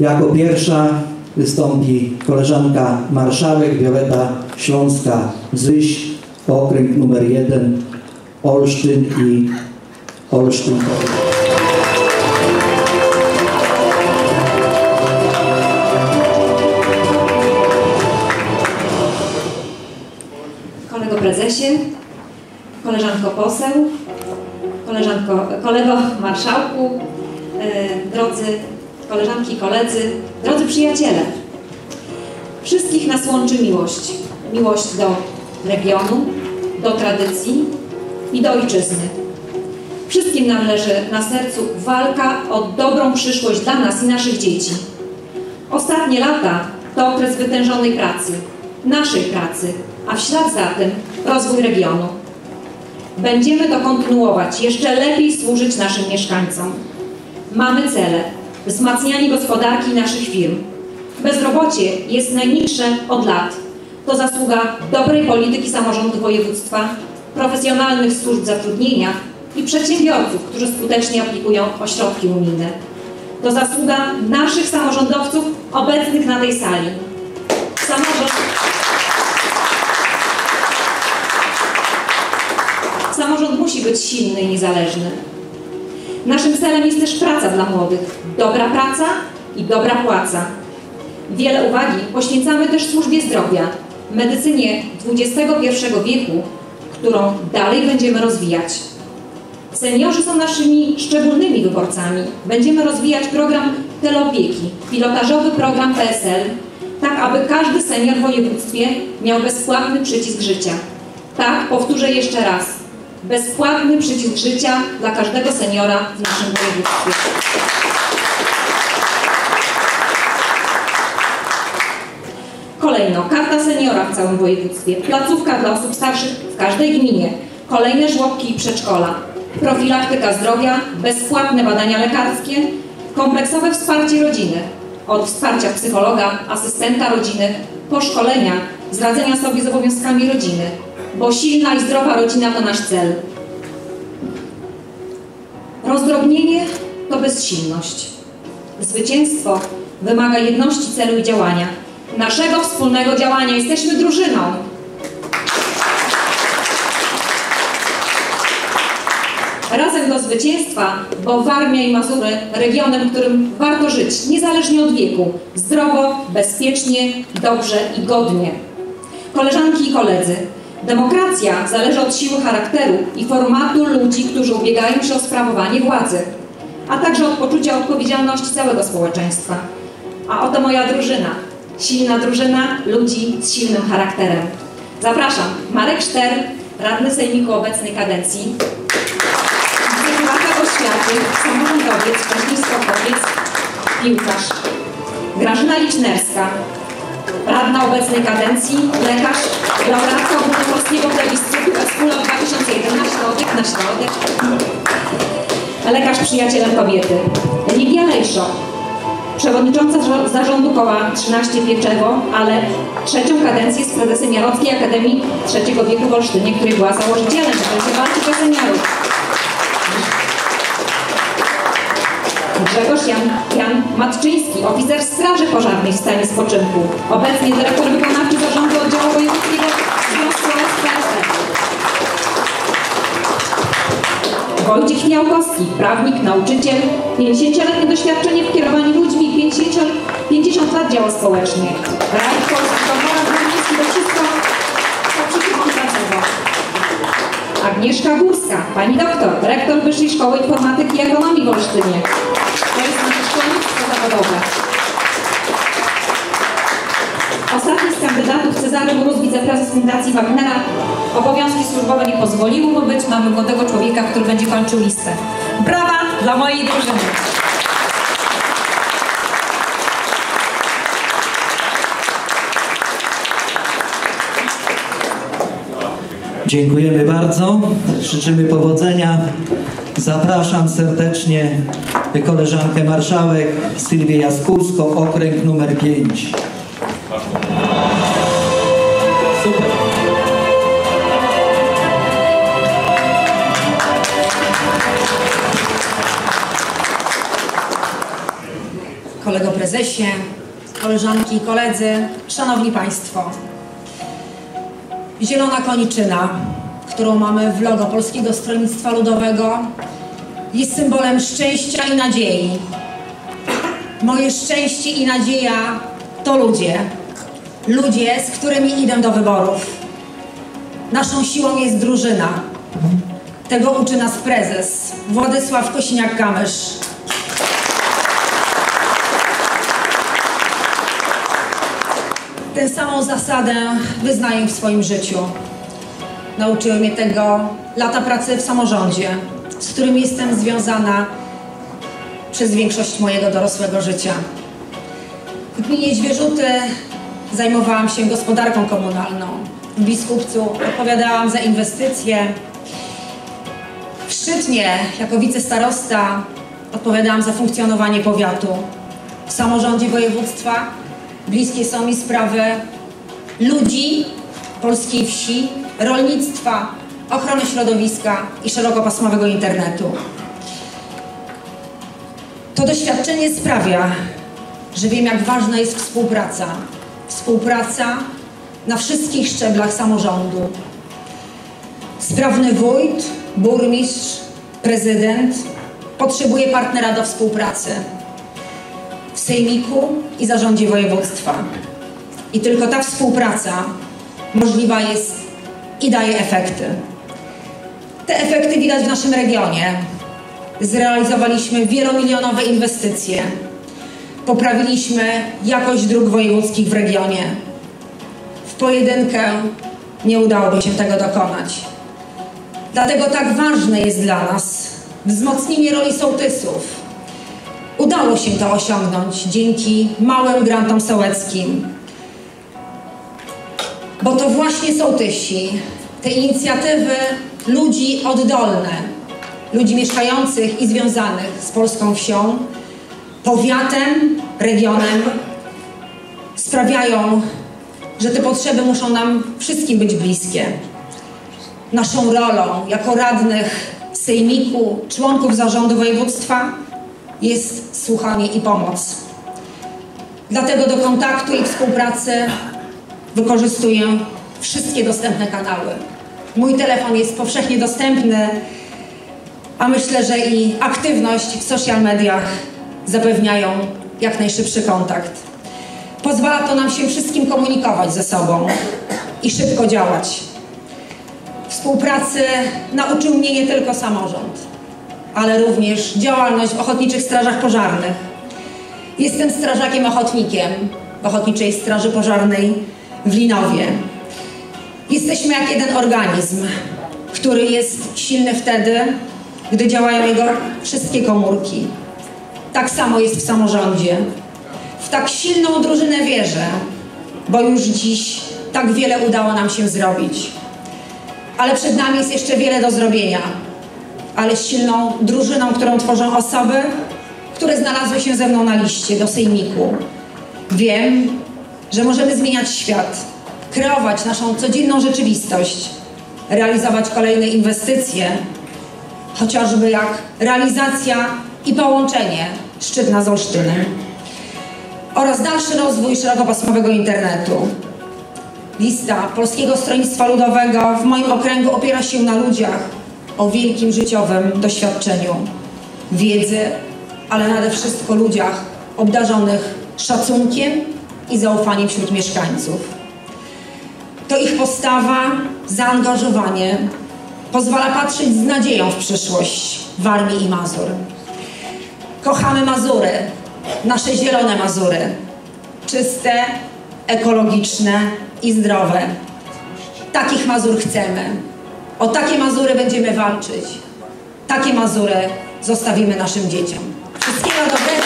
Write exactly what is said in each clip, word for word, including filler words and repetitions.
Jako pierwsza wystąpi koleżanka marszałek Wioleta Śląska-Zyś, okręg numer jeden, Olsztyn i Olsztyn. Kolego prezesie, koleżanko poseł, koleżanko, kolego marszałku, e, drodzy koleżanki i koledzy, drodzy przyjaciele. Wszystkich nas łączy miłość. Miłość do regionu, do tradycji i do ojczyzny. Wszystkim nam leży na sercu walka o dobrą przyszłość dla nas i naszych dzieci. Ostatnie lata to okres wytężonej pracy, naszej pracy, a w ślad za tym rozwój regionu. Będziemy to kontynuować, jeszcze lepiej służyć naszym mieszkańcom. Mamy cele: wzmacnianie gospodarki naszych firm. Bezrobocie jest najniższe od lat. To zasługa dobrej polityki samorządu województwa, profesjonalnych służb zatrudnienia i przedsiębiorców, którzy skutecznie aplikują o środki unijne. To zasługa naszych samorządowców obecnych na tej sali. Samorząd... Samorząd musi być silny i niezależny. Naszym celem jest też praca dla młodych. Dobra praca i dobra płaca. Wiele uwagi poświęcamy też służbie zdrowia, medycynie dwudziestego pierwszego wieku, którą dalej będziemy rozwijać. Seniorzy są naszymi szczególnymi wyborcami. Będziemy rozwijać program teleopieki, pilotażowy program P S L, tak aby każdy senior w województwie miał bezpłatny przycisk życia. Tak, powtórzę jeszcze raz. Bezpłatny przycisk życia dla każdego seniora w naszym województwie. Kolejno, karta seniora w całym województwie, placówka dla osób starszych w każdej gminie, kolejne żłobki i przedszkola, profilaktyka zdrowia, bezpłatne badania lekarskie, kompleksowe wsparcie rodziny, od wsparcia psychologa, asystenta rodziny, po szkolenia z radzenia sobie z obowiązkami rodziny, bo silna i zdrowa rodzina to nasz cel. Rozdrobnienie to bezsilność. Zwycięstwo wymaga jedności celu i działania. Naszego wspólnego działania. Jesteśmy drużyną. Razem do zwycięstwa, bo Warmia i Mazury regionem, w którym warto żyć, niezależnie od wieku, zdrowo, bezpiecznie, dobrze i godnie. Koleżanki i koledzy, demokracja zależy od siły charakteru i formatu ludzi, którzy ubiegają się o sprawowanie władzy, a także od poczucia odpowiedzialności całego społeczeństwa. A oto moja drużyna. Silna drużyna ludzi z silnym charakterem. Zapraszam. Marek Szter, radny sejmiku obecnej kadencji, wicemarszałek oświaty, samorządowiec, wcześniej sportowiec, piłkarz. Grażyna Licznerska, radna obecnej kadencji, lekarz, laureatka ogólnopolskiego plebiscytu Espula dwa tysiące jedenaście, obiekt na środek, lekarz przyjacielem kobiety. Lidia Lejszo, przewodnicząca zarządu koła trzynaście Pieczewo, ale trzecią kadencję jest prezesem Jarockiej Akademii Trzeciego Wieku w Olsztynie, której była założycielem, że walczyć o seniorów. Grzegorz Jan, Jan Matczyński, oficer Straży Pożarnej w stanie spoczynku, obecnie dyrektor wykonawczy zarządu oddziału wojewódzkiego Związku S P S F. Wojciech Miałkowski, prawnik, nauczyciel, pięćdziesięcioletnie doświadczenie w kierowaniu ludźmi i pięćdziesiąt lat działa społecznie. Rajk Polski, Komora Górnicki, to wszystko to przyczyną. Agnieszka Górska, pani doktor, rektor Wyższej Szkoły Informatyki i Ekonomii w Olsztynie. To jest nasze szkolnictwo zawodowe. Ostatni z kandydatów, Cezary Mróz, wiceprezes Fundacji Wagnera, obowiązki służbowe nie pozwoliły mu być. Mamy młodego człowieka, który będzie kończył listę. Brawa dla mojej drużyny. Dziękujemy bardzo. Życzymy powodzenia. Zapraszam serdecznie koleżankę marszałek Sylwię Jaskółską, okręg numer pięć. Super. kolego prezesie, koleżanki i koledzy, szanowni państwo. Zielona koniczyna, którą mamy w logo Polskiego Stronnictwa Ludowego, jest symbolem szczęścia i nadziei. Moje szczęście i nadzieja to ludzie. Ludzie, z którymi idę do wyborów. Naszą siłą jest drużyna. Tego uczy nas prezes Władysław Kosiniak-Kamysz. Tę samą zasadę wyznaję w swoim życiu. Nauczyły mnie tego lata pracy w samorządzie, z którym jestem związana przez większość mojego dorosłego życia. W gminie Zwierzuty zajmowałam się gospodarką komunalną. W Biskupcu odpowiadałam za inwestycje. W Szczytnie jako wicestarosta odpowiadałam za funkcjonowanie powiatu. W samorządzie województwa bliskie są mi sprawy ludzi, polskiej wsi, rolnictwa, ochrony środowiska i szerokopasmowego internetu. To doświadczenie sprawia, że wiem, jak ważna jest współpraca. Współpraca na wszystkich szczeblach samorządu. Sprawny wójt, burmistrz, prezydent potrzebuje partnera do współpracy w sejmiku i zarządzie województwa. I tylko ta współpraca możliwa jest i daje efekty. Te efekty widać w naszym regionie. Zrealizowaliśmy wielomilionowe inwestycje. Poprawiliśmy jakość dróg wojewódzkich w regionie. W pojedynkę nie udałoby się tego dokonać. Dlatego tak ważne jest dla nas wzmocnienie roli sołtysów. Udało się to osiągnąć dzięki małym grantom sołeckim. Bo to właśnie sołtysi, te inicjatywy ludzi oddolne, ludzi mieszkających i związanych z polską wsią, powiatem, regionem, sprawiają, że te potrzeby muszą nam wszystkim być bliskie. Naszą rolą jako radnych sejmiku, członków zarządu województwa jest słuchanie i pomoc. Dlatego do kontaktu i współpracy wykorzystuję wszystkie dostępne kanały. Mój telefon jest powszechnie dostępny, a myślę, że i aktywność w social mediach zapewniają jak najszybszy kontakt. Pozwala to nam się wszystkim komunikować ze sobą i szybko działać. Współpracy nauczył mnie nie tylko samorząd, ale również działalność w Ochotniczych Strażach Pożarnych. Jestem strażakiem ochotnikiem w Ochotniczej Straży Pożarnej w Linowie. Jesteśmy jak jeden organizm, który jest silny wtedy, gdy działają jego wszystkie komórki. Tak samo jest w samorządzie. W tak silną drużynę wierzę, bo już dziś tak wiele udało nam się zrobić. Ale przed nami jest jeszcze wiele do zrobienia. Ale z silną drużyną, którą tworzą osoby, które znalazły się ze mną na liście do sejmiku. Wiem, że możemy zmieniać świat, kreować naszą codzienną rzeczywistość, realizować kolejne inwestycje, chociażby jak realizacja i połączenie Szczytna z Olsztynem oraz dalszy rozwój szerokopasmowego internetu. Lista Polskiego Stronnictwa Ludowego w moim okręgu opiera się na ludziach o wielkim życiowym doświadczeniu, wiedzy, ale nade wszystko ludziach obdarzonych szacunkiem i zaufaniem wśród mieszkańców. To ich postawa, zaangażowanie pozwala patrzeć z nadzieją w przyszłość Warmii i Mazur. Kochamy Mazury, nasze zielone Mazury, czyste, ekologiczne i zdrowe. Takich Mazur chcemy. O takie Mazury będziemy walczyć. Takie Mazury zostawimy naszym dzieciom. Wszystkiego dobrego.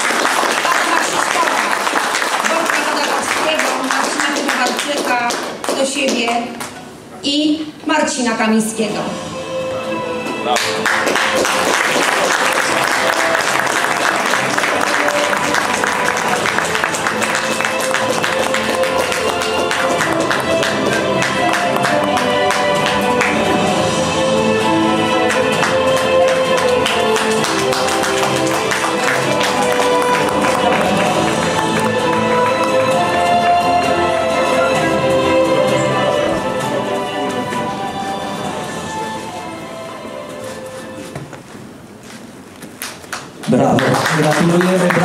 Marcina Kowalczyka do siebie i Marcina Kamińskiego. Brawo.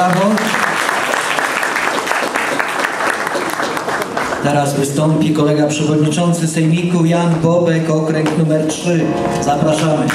Brawo. Teraz wystąpi kolega przewodniczący Sejmiku Jan Bobek, okręg numer trzy. Zapraszamy.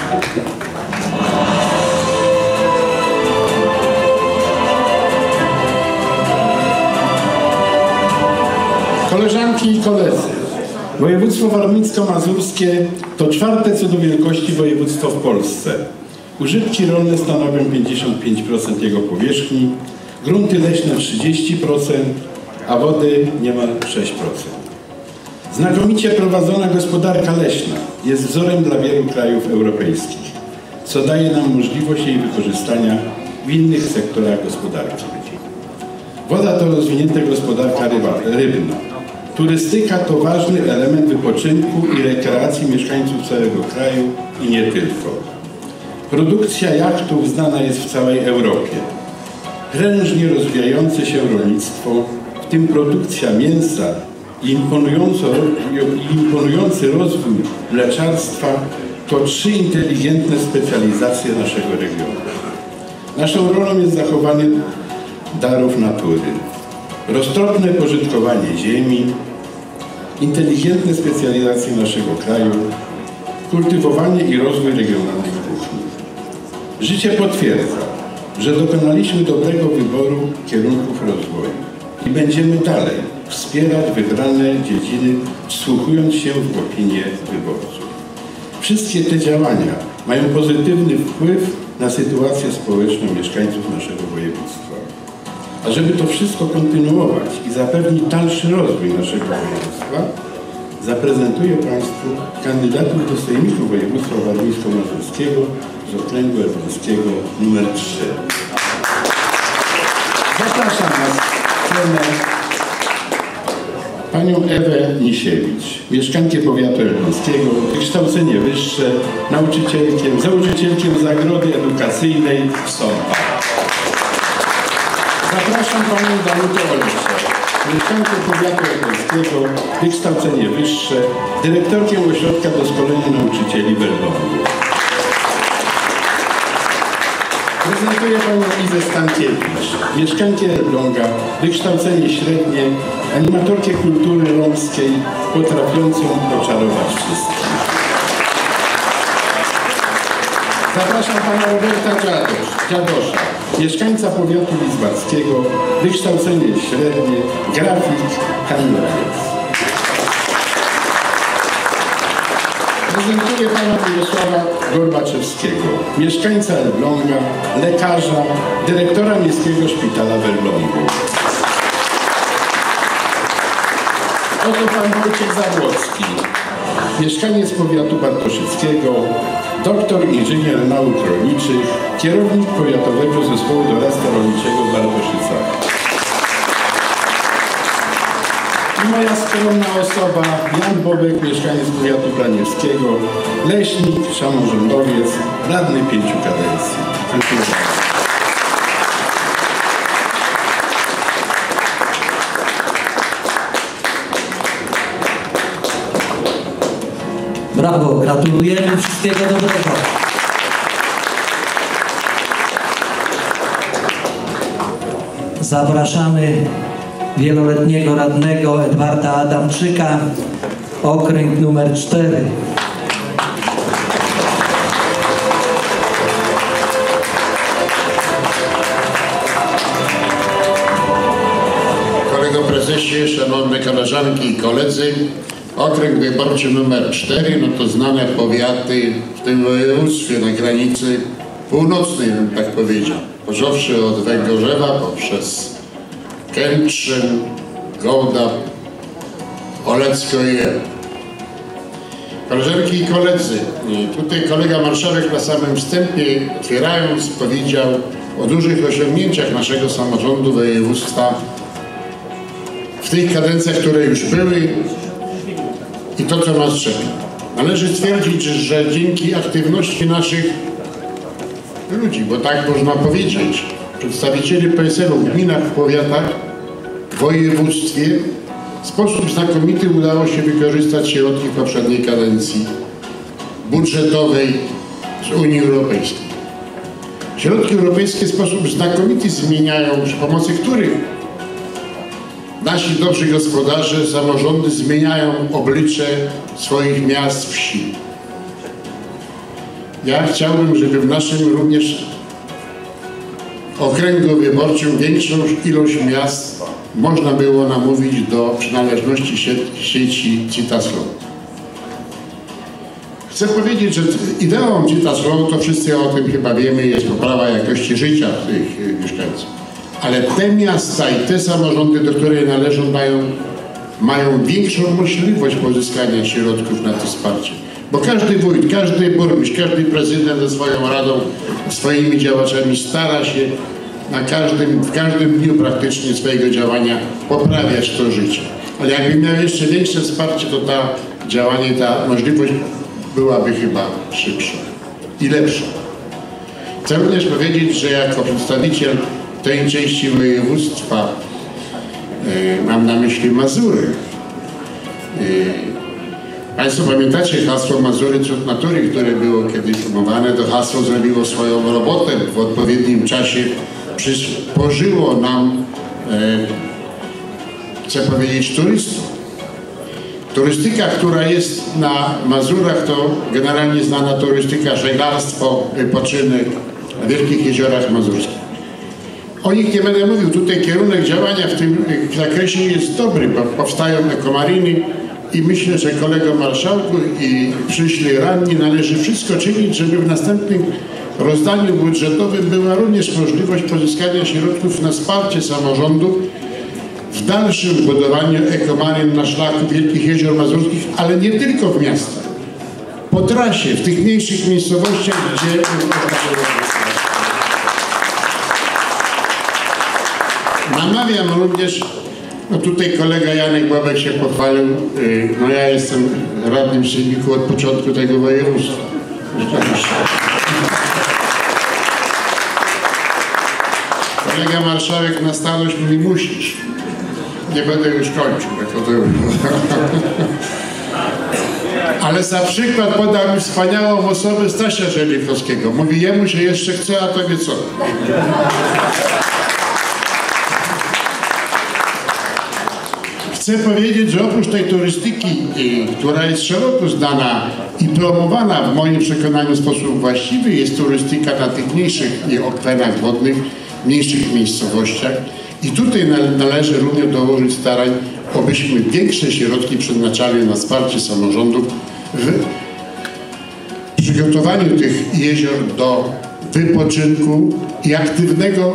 Koleżanki i koledzy, województwo warmińsko-mazurskie to czwarte co do wielkości województwo w Polsce. Użytki rolne stanowią pięćdziesiąt pięć procent jego powierzchni, grunty leśne trzydzieści procent, a wody niemal sześć procent. Znakomicie prowadzona gospodarka leśna jest wzorem dla wielu krajów europejskich, co daje nam możliwość jej wykorzystania w innych sektorach gospodarki. Woda to rozwinięta gospodarka ryba, rybna. Turystyka to ważny element wypoczynku i rekreacji mieszkańców całego kraju i nie tylko. Produkcja jachtów znana jest w całej Europie. Prężnie rozwijające się rolnictwo, w tym produkcja mięsa i imponujący rozwój mleczarstwa to trzy inteligentne specjalizacje naszego regionu. Naszą rolą jest zachowanie darów natury, roztropne pożytkowanie ziemi, inteligentne specjalizacje naszego kraju, kultywowanie i rozwój regionalnej kuchni. Życie potwierdza, że dokonaliśmy dobrego wyboru kierunków rozwoju i będziemy dalej wspierać wybrane dziedziny, wsłuchując się w opinię wyborców. Wszystkie te działania mają pozytywny wpływ na sytuację społeczną mieszkańców naszego województwa. A żeby to wszystko kontynuować i zapewnić dalszy rozwój naszego województwa, zaprezentuję Państwu kandydatów do Sejmiku Województwa Warmińsko-Mazurskiego z okręgu elbląskiego numer trzy. Zapraszam na scenę panią Ewę Nisiewicz, mieszkankę powiatu elbląskiego, wykształcenie wyższe, nauczycielkiem, założycielkiem Zagrody Edukacyjnej w Sądach. Zapraszam panią Danutę Oleszczak, mieszkankę powiatu elbląskiego, wykształcenie wyższe, dyrektorkiem Ośrodka Doskonalenia Nauczycieli w Elblągu. Prezentuję panią Izę Stankiewicz, mieszkankę Elbląga, wykształcenie średnie, animatorkę kultury romskiej, potrafiącą oczarować wszystkich. Zapraszam pana Roberta Dziadosz, Dziadosza, mieszkańca powiatu lidzbarskiego, wykształcenie średnie, grafik, handlowiec. Prezentuję pana Mirosława Gorbaczewskiego, mieszkańca Elbląga, lekarza, dyrektora Miejskiego Szpitala w Elblągu. Oto pan Wojciech Zabłocki, mieszkaniec powiatu bartoszyckiego, doktor inżynier nauk rolniczych, kierownik powiatowego zespołu doradztwa rolniczego w Bartoszycach. I moja skromna osoba, Jan Bobek, mieszkaniec powiatu planiewskiego, leśnik, samorządowiec, radny pięciu kadencji. Dziękuję bardzo. Brawo, gratulujemy, wszystkiego dobrego. Zapraszamy wieloletniego radnego Edwarda Adamczyka, okręg numer cztery. Kolego prezesie, szanowne koleżanki i koledzy, okręg wyborczy numer cztery, no to znane powiaty w tym województwie na granicy północnej, bym tak powiedział. Począwszy od Węgorzewa poprzez Kętrzyn, Gołda, Olecko i Jel. Koleżanki i koledzy, tutaj kolega marszałek na samym wstępie, otwierając, powiedział o dużych osiągnięciach naszego samorządu województwa w tych kadencjach, które już były i to, co nas czeka. Należy stwierdzić, że dzięki aktywności naszych ludzi, bo tak można powiedzieć, przedstawicieli P S L-u w gminach, w powiatach, w województwie, w sposób znakomity udało się wykorzystać środki poprzedniej kadencji budżetowej z Unii Europejskiej. Środki europejskie w sposób znakomity zmieniają, przy pomocy których nasi dobrzy gospodarze, samorządy zmieniają oblicze swoich miast, wsi. Ja chciałbym, żeby w naszym również okręgu wyborczym większą ilość miast można było namówić do przynależności sieci Citas-Law. Chcę powiedzieć, że ideą Citas-Law, to wszyscy o tym chyba wiemy, jest poprawa jakości życia tych mieszkańców. Ale te miasta i te samorządy, do której należą, mają, mają większą możliwość pozyskania środków na to wsparcie. Bo każdy wójt, każdy burmistrz, każdy prezydent ze swoją radą, swoimi działaczami stara się na każdym, w każdym dniu praktycznie swojego działania poprawiać to życie. Ale jakby miał jeszcze większe wsparcie, to ta działanie, ta możliwość byłaby chyba szybsza i lepsza. Chcę również powiedzieć, że jako przedstawiciel tej części województwa, yy, mam na myśli Mazury. Yy, Państwo pamiętacie hasło Mazury Cud Natury, które było kiedyś promowane. To hasło zrobiło swoją robotę w odpowiednim czasie. Przysporzyło nam, e, chcę powiedzieć, turystów. Turystyka, która jest na Mazurach, to generalnie znana turystyka, żeglarstwo, wypoczynek na Wielkich Jeziorach Mazurskich. O nich nie będę mówił. Tutaj kierunek działania w tym zakresie jest dobry, bo powstają ekomariny i myślę, że kolego marszałku i przyszli radni należy wszystko czynić, żeby w następnym rozdaniu budżetowym była również możliwość pozyskania środków na wsparcie samorządów w dalszym budowaniu ekomaryn na szlaku Wielkich Jezior Mazurskich, ale nie tylko w miastach. Po trasie, w tych mniejszych miejscowościach, gdzie... Namawiam również, no tutaj kolega Janek Bobek się pochwalił, no ja jestem radnym sejmiku od początku tego województwa. Kolega marszałek na starość mówi, musisz. Nie będę już kończył. Jako to... Ale za przykład podał mi wspaniałą osobę Stasia Żelichowskiego. Mówi, jemu się jeszcze chce, a tobie co? Chcę powiedzieć, że oprócz tej turystyki, która jest szeroko znana i promowana w moim przekonaniu w sposób właściwy, jest turystyka na tych mniejszych okwenach wodnych, mniejszych miejscowościach. I tutaj należy również dołożyć starań, abyśmy większe środki przeznaczali na wsparcie samorządów w przygotowaniu tych jezior do wypoczynku i aktywnego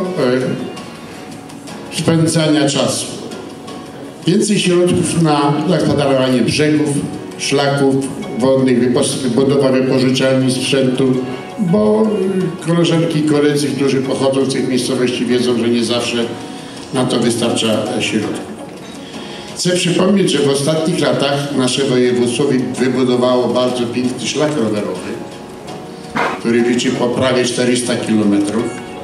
spędzania czasu. Więcej środków na zakwaterowanie brzegów, szlaków wodnych, budowa wypożyczalni sprzętu, bo koleżanki i koledzy, którzy pochodzą z tych miejscowości, wiedzą, że nie zawsze na to wystarcza środków. Chcę przypomnieć, że w ostatnich latach nasze województwo wybudowało bardzo piękny szlak rowerowy, który liczy po prawie czterysta kilometrów.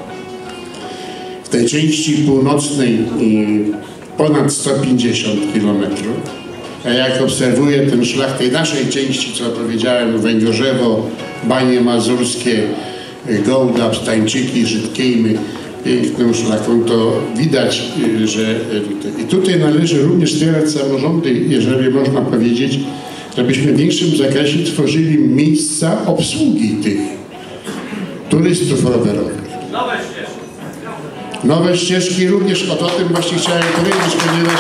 W tej części północnej ponad sto pięćdziesiąt kilometrów. A jak obserwuję ten szlak tej naszej części, co powiedziałem, Węgorzewo, Banie Mazurskie, Gołda, Stańczyki, Żydkiejmy, piękną szlaką, to widać, że i tutaj należy również wspierać samorządy, jeżeli można powiedzieć, żebyśmy w większym zakresie tworzyli miejsca obsługi tych turystów rowerowych. Nowe ścieżki. Nowe ścieżki również, o tym właśnie chciałem powiedzieć, ponieważ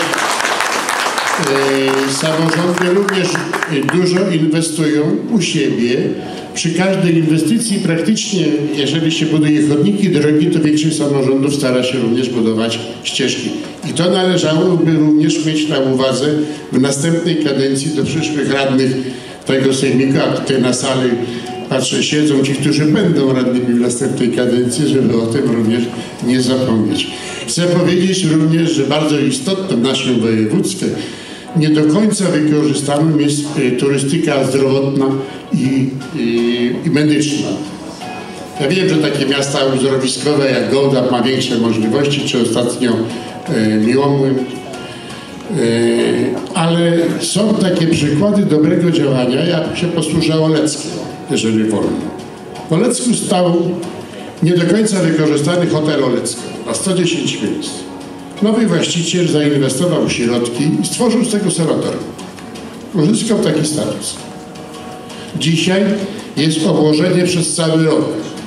e, samorządy również dużo inwestują u siebie. Przy każdej inwestycji praktycznie, jeżeli się buduje chodniki, drogi, to większość samorządów stara się również budować ścieżki. I to należałoby również mieć na uwadze w następnej kadencji do przyszłych radnych tego sejmiku, a tutaj na sali patrzę, siedzą ci, którzy będą radnymi w następnej kadencji, żeby o tym również nie zapomnieć. Chcę powiedzieć również, że bardzo istotne w naszym województwie nie do końca wykorzystaną jest turystyka zdrowotna i, i, i medyczna. Ja wiem, że takie miasta uzdrowiskowe jak Gołda ma większe możliwości, czy ostatnio e, Miłomłyn, e, ale są takie przykłady dobrego działania, jak się posłuża Oleckiem, jeżeli wolno. W Olecku stał nie do końca wykorzystany hotel Olecka na sto dziesięć miejsc. Nowy właściciel zainwestował w środki i stworzył z tego sanatorium. Uzyskał taki status. Dzisiaj jest obłożenie przez cały rok.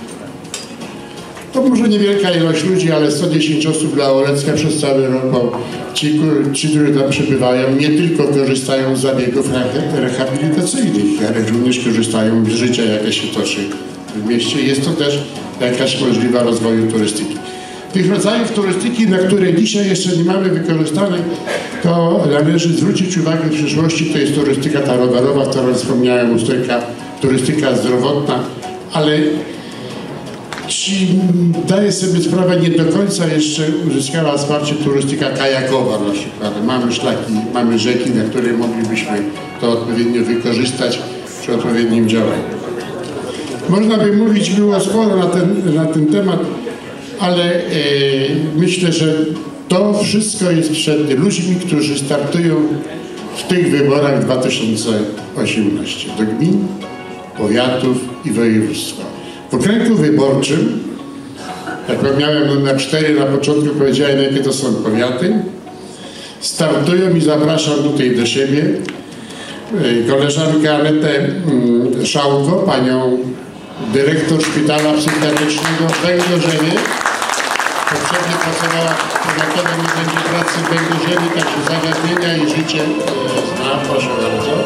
To może niewielka ilość ludzi, ale sto dziesięć osób dla Olecka przez cały rok, bo ci, ci, którzy tam przybywają, nie tylko korzystają z zabiegów rehabilitacyjnych, ale również korzystają z życia, jakie się toczy w mieście. Jest to też jakaś możliwa rozwoju turystyki. Tych rodzajów turystyki, na które dzisiaj jeszcze nie mamy wykorzystanych, to należy zwrócić uwagę w przyszłości. To jest turystyka ta rowerowa, o której wspomniałem, ustrojka, turystyka zdrowotna, ale ci daje sobie sprawę, nie do końca jeszcze uzyskała wsparcie turystyka kajakowa na przykład. Mamy szlaki, mamy rzeki, na które moglibyśmy to odpowiednio wykorzystać przy odpowiednim działaniu. Można by mówić było sporo na ten, na ten temat, ale e, myślę, że to wszystko jest przed ludźmi, którzy startują w tych wyborach dwa tysiące osiemnastym do gmin, powiatów i województwa. W okręgu wyborczym, jak miałem numer cztery na początku, powiedziałem, jakie to są powiaty, startują i zapraszam tutaj do siebie koleżankę Anetę Szałko, panią dyrektor szpitala psychiatrycznego w Węgorzewie. Poprzednio pracowała w Powiatowym Urzędzie Pracy w Węgorzewie, także zagadnienia i życie znam, proszę bardzo.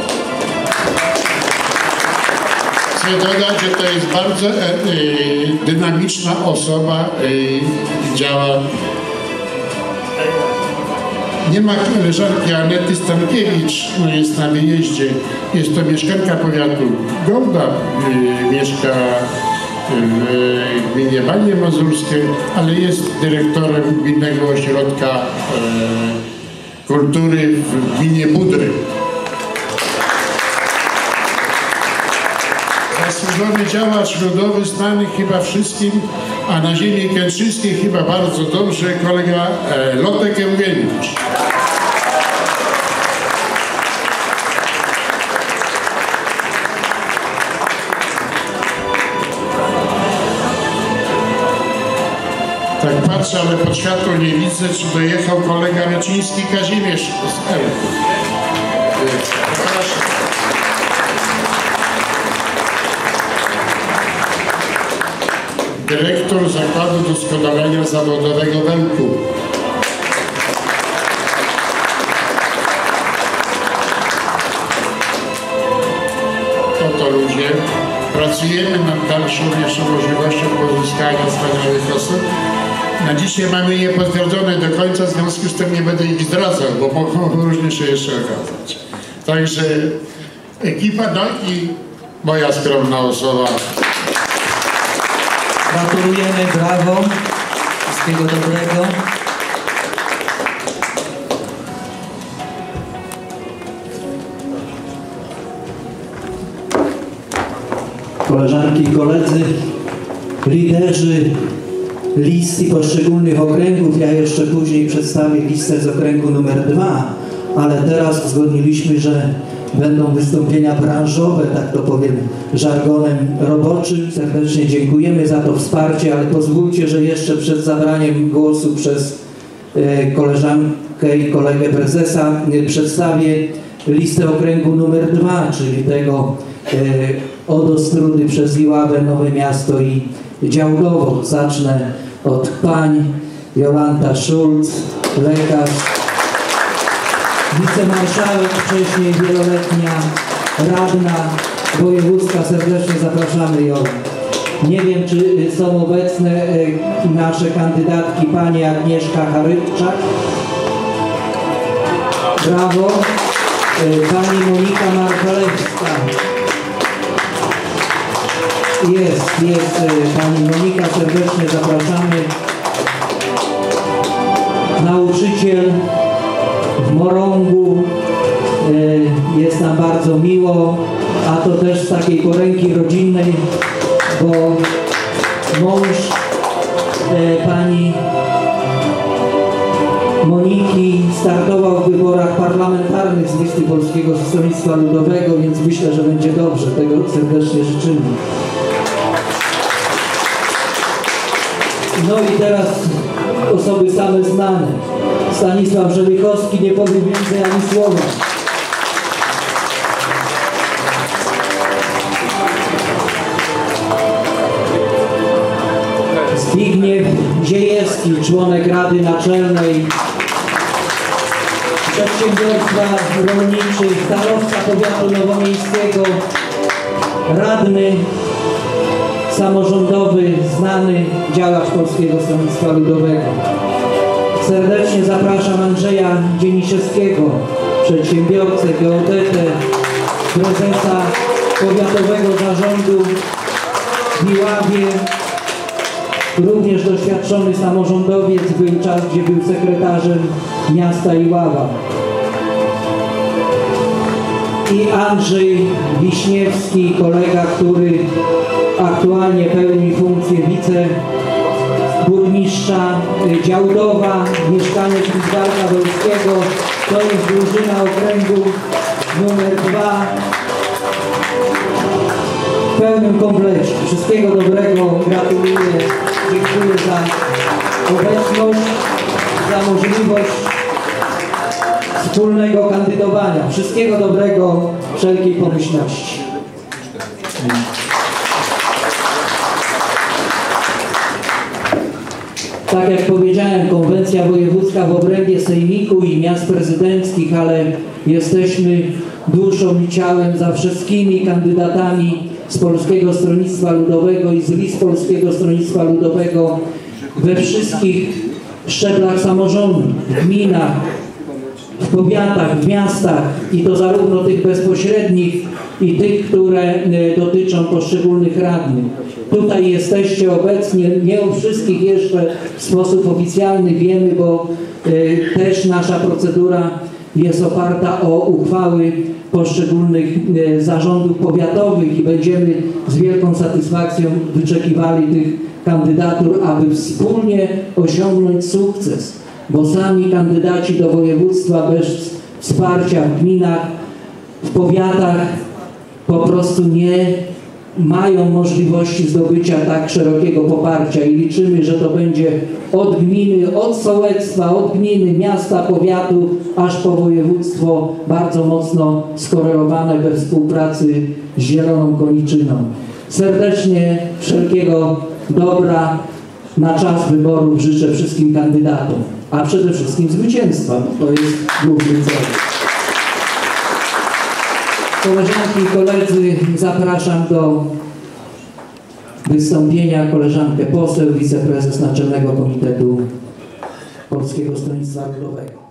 Chcę dodać, że to jest bardzo e, e, dynamiczna osoba i e, działa. Nie ma koleżanki Anety Stankiewicz, no jest na wyjeździe. Jest to mieszkanka powiatu Gołda, y, mieszka w gminie Banie Mazurskie, ale jest dyrektorem Gminnego Ośrodka y, Kultury w gminie Budry. Zasłużony działacz ludowy, znany chyba wszystkim, a na ziemi kętrzyńskiej chyba bardzo dobrze, kolega e, Lotek Eugeniusz. Tak patrzę, ale pod światło nie widzę, czy dojechał kolega Leciński Kazimierz z Elku. Proszę. Dyrektor Zakładu Doskonalenia Zawodowego w Elku. Oto ludzie. Pracujemy nad dalszą jeszcze możliwością pozyskania wspaniałych osób. Na dzisiaj mamy je potwierdzone do końca, w związku z tym nie będę ich zdradzał, bo mogą różnie się jeszcze okazać. Także ekipa, no i moja skromna osoba. Gratulujemy, brawo, wszystkiego dobrego. Koleżanki i koledzy, liderzy list i poszczególnych okręgów, ja jeszcze później przedstawię listę z okręgu numer dwa, ale teraz uzgodniliśmy, że będą wystąpienia branżowe, tak to powiem żargonem roboczym. Serdecznie dziękujemy za to wsparcie, ale pozwólcie, że jeszcze przed zabraniem głosu przez koleżankę i kolegę prezesa przedstawię listę okręgu numer dwa, czyli tego od Ostródy przez Iławę, Nowe Miasto i Działdowo. Zacznę od pań. Jolanta Szulc, lekarz, wicemarszałek, wcześniej wieloletnia radna wojewódzka. Serdecznie zapraszamy ją. Nie wiem, czy są obecne nasze kandydatki, pani Agnieszka Haryczak. Brawo. Pani Monika Marchalewska. Jest, jest pani Monika, serdecznie zapraszamy. Nauczyciel w Morągu, jest nam bardzo miło, a to też z takiej poręki rodzinnej, bo mąż pani Moniki startował w wyborach parlamentarnych z listy Polskiego Stronnictwa Ludowego, więc myślę, że będzie dobrze. Tego serdecznie życzymy. No i teraz osoby same znane. Stanisław Żelichowski nie powie więcej ani słowa. Zbigniew Dziejewski, członek Rady Naczelnej Przedsiębiorstwa Rolniczych, starostka powiatu nowomiejskiego, radny samorządowy, znany działacz Polskiego Stronnictwa Ludowego. Serdecznie zapraszam Andrzeja Dzieniszewskiego, przedsiębiorcę, geodetę, prezesa Powiatowego Zarządu w Iławie, również doświadczony samorządowiec, był czas, gdzie był sekretarzem miasta Iława. I Andrzej Wiśniewski, kolega, który aktualnie pełni funkcję wiceburmistrza Działdowa, mieszkaniec Lidzbarka Dolskiego. To jest drużyna okręgu numer dwa w pełnym komplecie. Wszystkiego dobrego, gratuluję, dziękuję za obecność, za możliwość wspólnego kandydowania. Wszystkiego dobrego, wszelkiej pomyślności. Tak jak powiedziałem, konwencja wojewódzka w obrębie sejmiku i miast prezydenckich, ale jesteśmy duszą i ciałem za wszystkimi kandydatami z Polskiego Stronnictwa Ludowego i z list Polskiego Stronnictwa Ludowego we wszystkich szczeblach samorządu, w gminach, w powiatach, w miastach, i to zarówno tych bezpośrednich i tych, które dotyczą poszczególnych radnych. Tutaj jesteście obecni, nie o wszystkich jeszcze w sposób oficjalny wiemy, bo y, też nasza procedura jest oparta o uchwały poszczególnych y, zarządów powiatowych i będziemy z wielką satysfakcją wyczekiwali tych kandydatur, aby wspólnie osiągnąć sukces, bo sami kandydaci do województwa bez wsparcia w gminach, w powiatach po prostu nie mają możliwości zdobycia tak szerokiego poparcia i liczymy, że to będzie od gminy, od sołectwa, od gminy, miasta, powiatu, aż po województwo bardzo mocno skorelowane we współpracy z Zieloną Koniczyną. Serdecznie wszelkiego dobra na czas wyborów życzę wszystkim kandydatom, a przede wszystkim zwycięstwa, bo to jest główny cel. Koleżanki i koledzy, zapraszam do wystąpienia koleżankę poseł, wiceprezes Naczelnego Komitetu Polskiego Stronnictwa Ludowego.